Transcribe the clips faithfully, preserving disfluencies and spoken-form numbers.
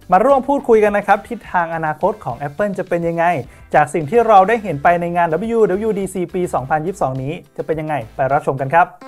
มาร่วมพูดคุยกันนะครับทิศทางอนาคตของ Apple จะเป็นยังไงจากสิ่งที่เราได้เห็นไปในงาน ดับเบิลยู ดับเบิลยู ดี ซี ปี สองพันยี่สิบสอง นี้จะเป็นยังไงไปรับชมกันครับ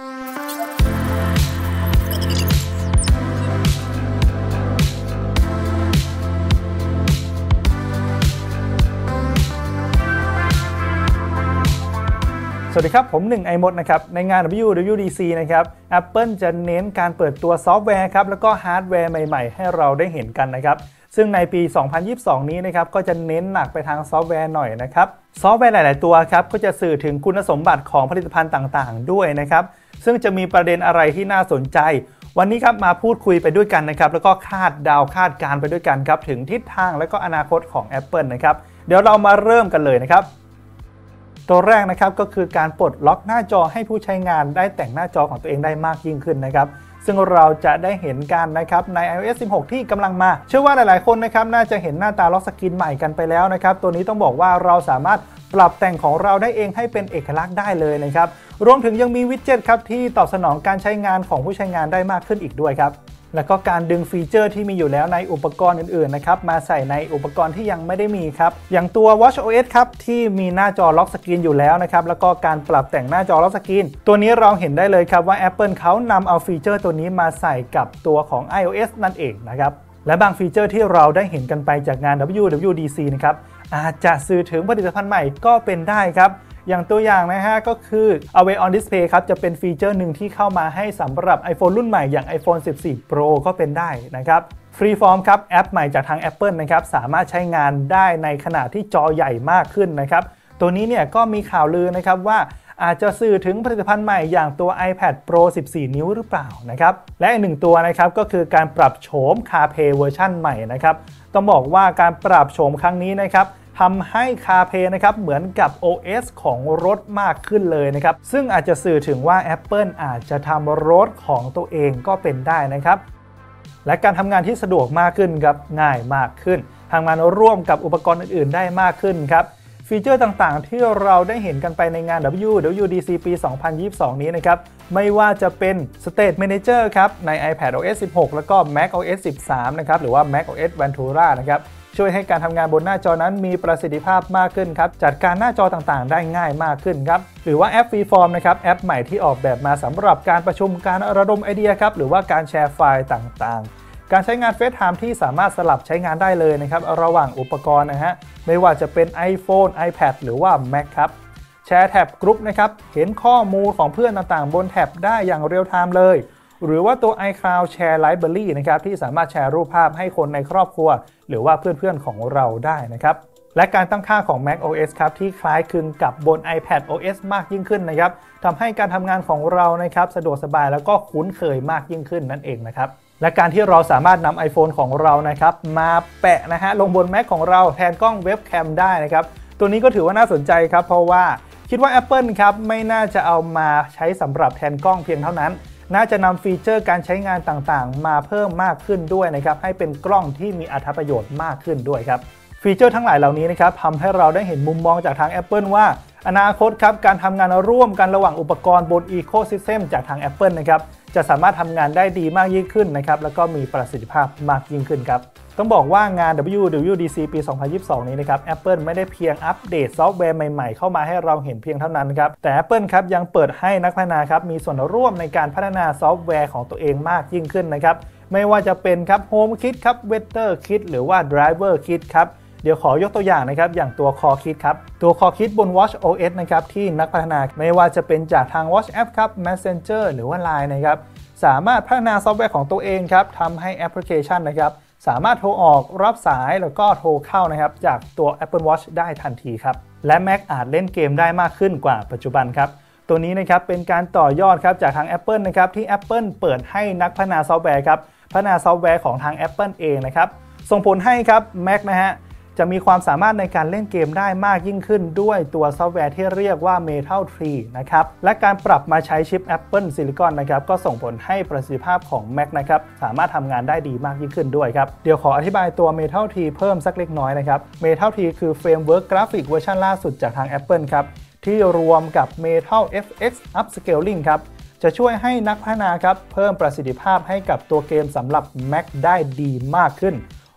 สวัสดีครับผมหนึ่งไอมดนะครับในงาน ดับเบิลยู ดับเบิลยู ดี ซี นะครับ Apple จะเน้นการเปิดตัวซอฟต์แวร์ครับแล้วก็ฮาร์ดแวร์ใหม่ๆให้เราได้เห็นกันนะครับซึ่งในปี สองพันยี่สิบสอง นี้นะครับก็จะเน้นหนักไปทางซอฟต์แวร์หน่อยนะครับซอฟต์แวร์หลายๆตัวครับก็จะสื่อถึงคุณสมบัติของผลิตภัณฑ์ต่างๆด้วยนะครับซึ่งจะมีประเด็นอะไรที่น่าสนใจวันนี้ครับมาพูดคุยไปด้วยกันนะครับแล้วก็คาดเดาคาดการไปด้วยกันครับถึงทิศทางและก็อนาคตของ Apple นะครับเดี๋ยวเรามาเริ่มกันเลยนะครับตัวแรกนะครับก็คือการปลดล็อกหน้าจอให้ผู้ใช้งานได้แต่งหน้าจอของตัวเองได้มากยิ่งขึ้นนะครับซึ่งเราจะได้เห็นกันนะครับใน ไอ โอ เอส สิบหก ที่กำลังมาเชื่อว่าหลายๆคนนะครับน่าจะเห็นหน้าตาล็อกสกรีนใหม่กันไปแล้วนะครับตัวนี้ต้องบอกว่าเราสามารถปรับแต่งของเราได้เองให้เป็นเอกลักษณ์ได้เลยนะครับรวมถึงยังมีวิดเจ็ตครับที่ตอบสนองการใช้งานของผู้ใช้งานได้มากขึ้นอีกด้วยครับแล้วก็การดึงฟีเจอร์ที่มีอยู่แล้วในอุปกรณ์อื่นๆนะครับมาใส่ในอุปกรณ์ที่ยังไม่ได้มีครับอย่างตัว watchOS ครับที่มีหน้าจอล็อกสกรีนอยู่แล้วนะครับแล้วก็การปรับแต่งหน้าจอล็อกสกรีนตัวนี้เราเห็นได้เลยครับว่า Apple เขานำเอาฟีเจอร์ตัวนี้มาใส่กับตัวของ iOS นั่นเองนะครับและบางฟีเจอร์ที่เราได้เห็นกันไปจากงาน ดับเบิลยู ดับเบิลยู ดี ซี นะครับอาจจะสื่อถึงผลิตภัณฑ์ใหม่ก็เป็นได้ครับอย่างตัวอย่างนะฮะก็คือ Always on Display ครับจะเป็นฟีเจอร์หนึ่งที่เข้ามาให้สำหรับ iPhone รุ่นใหม่อย่าง iPhone สิบสี่ Pro ก็เป็นได้นะครับ Freeform ครับแอปใหม่จากทาง Apple นะครับสามารถใช้งานได้ในขนาดที่จอใหญ่มากขึ้นนะครับตัวนี้เนี่ยก็มีข่าวลือนะครับว่าอาจจะสื่อถึงผลิตภัณฑ์ใหม่อย่างตัว iPad Pro สิบสี่ นิ้วหรือเปล่านะครับและอีกหนึ่งตัวนะครับก็คือการปรับโฉม CarPlay เวอร์ชันใหม่นะครับต้องบอกว่าการปรับโฉมครั้งนี้นะครับทำให้ CarPlay นะครับเหมือนกับ โอ เอส ของรถมากขึ้นเลยนะครับซึ่งอาจจะสื่อถึงว่า Apple อาจจะทำรถของตัวเองก็เป็นได้นะครับและการทำงานที่สะดวกมากขึ้นครับง่ายมากขึ้นทำงานร่วมกับอุปกรณ์อื่นๆได้มากขึ้นครับฟีเจอร์ต่างๆที่เราได้เห็นกันไปในงาน ดับเบิลยู ดับเบิลยู ดี ซี ปี สองพันยี่สิบสอง นี้นะครับไม่ว่าจะเป็น State Manager ครับใน iPadOS สิบหก แล้วก็ macOS สิบสาม นะครับหรือว่า macOS Ventura นะครับช่วยให้การทำงานบนหน้าจอนั้นมีประสิทธิภาพมากขึ้นครับจัดการหน้าจอต่างๆได้ง่ายมากขึ้นครับหรือว่าแอป Freeform นะครับแอปใหม่ที่ออกแบบมาสำหรับการประชุมการระดมไอเดียครับหรือว่าการแชร์ไฟล์ต่างๆการใช้งาน FaceTime ที่สามารถสลับใช้งานได้เลยนะครับระหว่างอุปกรณ์นะฮะไม่ว่าจะเป็น iPhone iPad หรือว่า Mac ครับแชร์แท็บกรุ๊ปนะครับเห็นข้อมูลของเพื่อนต่างๆบนแท็บได้อย่างเรียลไทม์เลยหรือว่าตัว iCloud Share Library นะครับที่สามารถแชร์รูปภาพให้คนในครอบครัวหรือว่าเพื่อนๆของเราได้นะครับและการตั้งค่าของ macOS ครับที่คล้ายคลึงกับบน iPadOS มากยิ่งขึ้นนะครับทำให้การทำงานของเรานะครับสะดวกสบายแล้วก็คุ้นเคยมากยิ่งขึ้นนั่นเองนะครับและการที่เราสามารถนำ iPhone ของเรานะครับมาแปะนะฮะลงบน Mac ของเราแทนกล้องเว็บแคมได้นะครับตัวนี้ก็ถือว่าน่าสนใจครับเพราะว่าคิดว่า Apple ครับไม่น่าจะเอามาใช้สำหรับแทนกล้องเพียงเท่านั้นน่าจะนำฟีเจอร์การใช้งานต่างๆมาเพิ่มมากขึ้นด้วยนะครับให้เป็นกล้องที่มีอรรถประโยชน์มากขึ้นด้วยครับฟีเจอร์ทั้งหลายเหล่านี้นะครับทำให้เราได้เห็นมุมมองจากทาง Apple ว่าอนาคตครับการทำงานร่วมกันระหว่างอุปกรณ์บน Ecosystem จากทาง Apple นะครับจะสามารถทำงานได้ดีมากยิ่งขึ้นนะครับแล้วก็มีประสิทธิภาพมากยิ่งขึ้นครับต้องบอกว่างาน ดับเบิลยู ดับเบิลยู ดี ซี ปี สองพันยี่สิบสอง นี้นะครับ Apple ไม่ได้เพียงอัปเดตซอฟต์แวร์ใหม่ๆเข้ามาให้เราเห็นเพียงเท่านั้นครับแต่ Apple ครับยังเปิดให้นักพัฒนาครับมีส่วนร่วมในการพัฒนาซอฟต์แวร์ของตัวเองมากยิ่งขึ้นนะครับไม่ว่าจะเป็นครับ HomeKit ครับ WeatherKit หรือว่า DriverKit ครับเดี๋ยวขอยกตัวอย่างนะครับอย่างตัว CoreKit ครับตัว CoreKit บน watchOS นะครับที่นักพัฒนาไม่ว่าจะเป็นจากทาง WhatsApp ครับ Messenger หรือว่า ไลน์ นะครับสามารถพัฒนาซอฟต์แวร์ของตัวเองครับทำให้แอปพลิเคชันนะครับสามารถโทรออกรับสายแล้วก็โทรเข้านะครับจากตัว Apple Watch ได้ทันทีครับและ Mac อาจเล่นเกมได้มากขึ้นกว่าปัจจุบันครับตัวนี้นะครับเป็นการต่อยอดครับจากทาง Apple นะครับที่ Apple เปิดให้นักพัฒนาซอฟต์แวร์ครับพัฒนาซอฟต์แวร์ของทาง Apple เองนะครับส่งผลให้ครับ Mac นะฮะจะมีความสามารถในการเล่นเกมได้มากยิ่งขึ้นด้วยตัวซอฟต์แวร์ที่เรียกว่า Metal ทรี นะครับและการปรับมาใช้ชิป Apple Silicon นะครับก็ส่งผลให้ประสิทธิภาพของ Mac นะครับสามารถทำงานได้ดีมากยิ่งขึ้นด้วยครับเดี๋ยวขออธิบายตัว Metal ทรี เพิ่มสักเล็กน้อยนะครับ Metal ทรี คือเฟรมเวิร์กกราฟิกเวอร์ชันล่าสุดจากทาง Apple ครับที่รวมกับ Metal เอฟ เอ็กซ์ Upscaling ครับจะช่วยให้นักพัฒนาครับเพิ่มประสิทธิภาพให้กับตัวเกมสำหรับ Mac ได้ดีมากขึ้น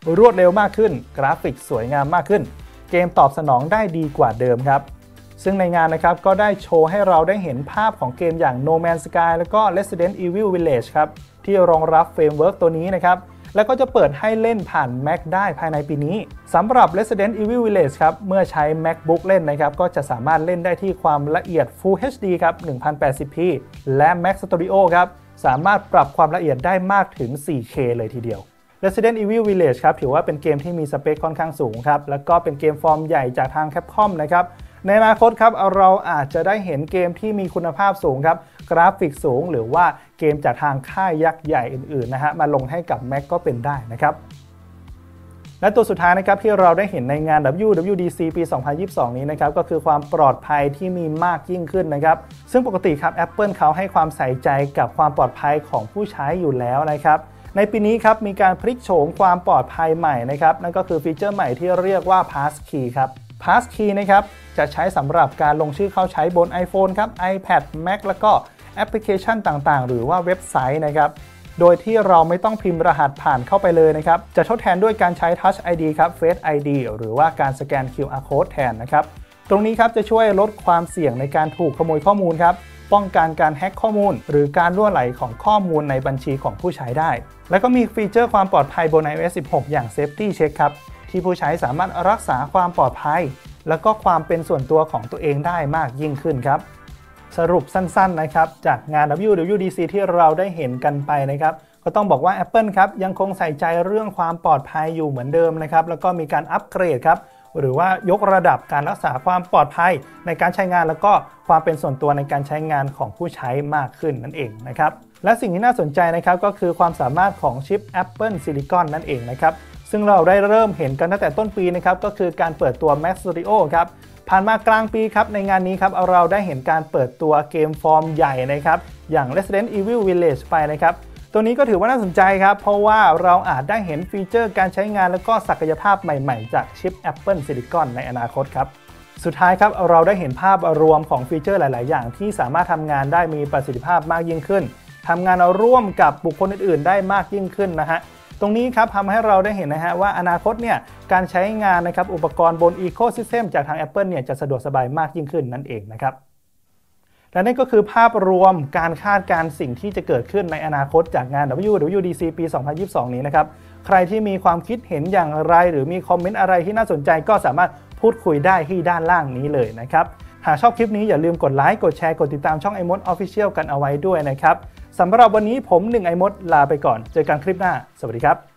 รวดเร็วมากขึ้นกราฟิกสวยงามมากขึ้นเกมตอบสนองได้ดีกว่าเดิมครับซึ่งในงานนะครับก็ได้โชว์ให้เราได้เห็นภาพของเกมอย่าง No Man's Sky แล้วก็ Resident Evil Village ครับที่รองรับเฟรมเวิร์กตัวนี้นะครับแล้วก็จะเปิดให้เล่นผ่าน Mac ได้ภายในปีนี้สำหรับ Resident Evil Village ครับเมื่อใช้ MacBook เล่นนะครับก็จะสามารถเล่นได้ที่ความละเอียด Full เอช ดี ครับ หนึ่งพันแปดสิบพี และ Mac Studio ครับสามารถปรับความละเอียดได้มากถึง โฟร์เค เลยทีเดียว Resident Evil Village ครับถือว่าเป็นเกมที่มีสเปคค่อนข้างสูงครับแล้วก็เป็นเกมฟอร์มใหญ่จากทาง Capcom นะครับในอนาคตครับเราอาจจะได้เห็นเกมที่มีคุณภาพสูงครับกราฟิกสูงหรือว่าเกมจากทางค่ายยักษ์ใหญ่อื่นๆนะฮะมาลงให้กับ Mac ก็เป็นได้นะครับและตัวสุดท้ายนะครับที่เราได้เห็นในงาน ดับเบิลยู ดับเบิลยู ดี ซี ปี สองพันยี่สิบสอง นี้นะครับก็คือความปลอดภัยที่มีมากยิ่งขึ้นนะครับซึ่งปกติครับ Apple เขาให้ความใส่ใจกับความปลอดภัยของผู้ใช้อยู่แล้วนะครับในปีนี้ครับมีการพลิกโฉมความปลอดภัยใหม่นะครับนั่นก็คือฟีเจอร์ใหม่ที่เรียกว่า Passkey ครับ Passkey นะครับจะใช้สำหรับการลงชื่อเข้าใช้บน iPhone ครับ iPad Mac แล้วก็แอปพลิเคชันต่างๆหรือว่าเว็บไซต์นะครับโดยที่เราไม่ต้องพิมพ์รหัสผ่านเข้าไปเลยนะครับจะทดแทนด้วยการใช้ Touch ไอ ดี ครับ Face ไอ ดี หรือว่าการสแกน คิว อาร์ Code แทนนะครับตรงนี้ครับจะช่วยลดความเสี่ยงในการถูกขโมยข้อมูลครับป้องกันการแฮ็กข้อมูลหรือการรั่วไหลของข้อมูลในบัญชีของผู้ใช้ได้แล้วก็มีฟีเจอร์ความปลอดภัยบน ไอ โอ เอส สิบหก อย่าง Safety Check ครับที่ผู้ใช้สามารถรักษาความปลอดภัยแล้วก็ความเป็นส่วนตัวของตัวเองได้มากยิ่งขึ้นครับสรุปสั้นๆนะครับจากงาน ดับเบิลยู ดับเบิลยู ดี ซี ที่เราได้เห็นกันไปนะครับก็ต้องบอกว่า Apple ครับยังคงใส่ใจเรื่องความปลอดภัยอยู่เหมือนเดิมนะครับแล้วก็มีการอัปเกรดครับหรือว่ายกระดับการรักษาความปลอดภัยในการใช้งานแล้วก็ความเป็นส่วนตัวในการใช้งานของผู้ใช้มากขึ้นนั่นเองนะครับและสิ่งที่น่าสนใจนะครับก็คือความสามารถของชิป Apple Silicon นั่นเองนะครับซึ่งเราได้เริ่มเห็นกันตั้งแต่ต้นปีนะครับก็คือการเปิดตัว Mac Studio ครับผ่านมากลางปีครับในงานนี้ครับเราได้เห็นการเปิดตัวเกมฟอร์มใหญ่นะครับอย่าง Resident Evil Village ไปนะครับตัวนี้ก็ถือว่าน่าสนใจครับเพราะว่าเราอาจได้เห็นฟีเจอร์การใช้งานและก็ศักยภาพใหม่ๆจากชิป Apple Silicon ในอนาคตครับสุดท้ายครับเราได้เห็นภาพรวมของฟีเจอร์หลายๆอย่างที่สามารถทำงานได้มีประสิทธิภาพมากยิ่งขึ้นทำงานร่วมกับบุคคลอื่นๆได้มากยิ่งขึ้นนะฮะตรงนี้ครับทำให้เราได้เห็นนะฮะว่าอนาคตเนี่ยการใช้งานนะครับอุปกรณ์บน Ecosystem จากทาง Apple เนี่ยจะสะดวกสบายมากยิ่งขึ้นนั่นเองนะครับและนี่ก็คือภาพรวมการคาดการณ์สิ่งที่จะเกิดขึ้นในอนาคตจากงาน ดับเบิลยู ดับเบิลยู ดี ซี ปี สองพันยี่สิบสอง นี้นะครับใครที่มีความคิดเห็นอย่างไรหรือมีคอมเมนต์อะไรที่น่าสนใจก็สามารถพูดคุยได้ที่ด้านล่างนี้เลยนะครับหากชอบคลิปนี้อย่าลืมกดไลค์กดแชร์กดติดตามช่อง iMod Official กันเอาไว้ด้วยนะครับสำหรับวันนี้ผมหนึ่ง iMod ลาไปก่อนเจอกันคลิปหน้าสวัสดีครับ